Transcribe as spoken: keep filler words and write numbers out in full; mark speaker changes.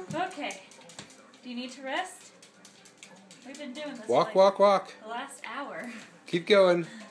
Speaker 1: Okay. Do you need to rest? We've been doing this
Speaker 2: Walk,
Speaker 1: like
Speaker 2: walk, walk.
Speaker 1: the last hour.
Speaker 2: Keep going.